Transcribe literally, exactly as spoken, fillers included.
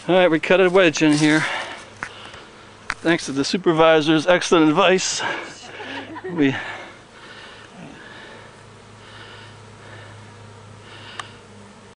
Alright, we cut a wedge in here. Thanks to the supervisor's excellent advice, we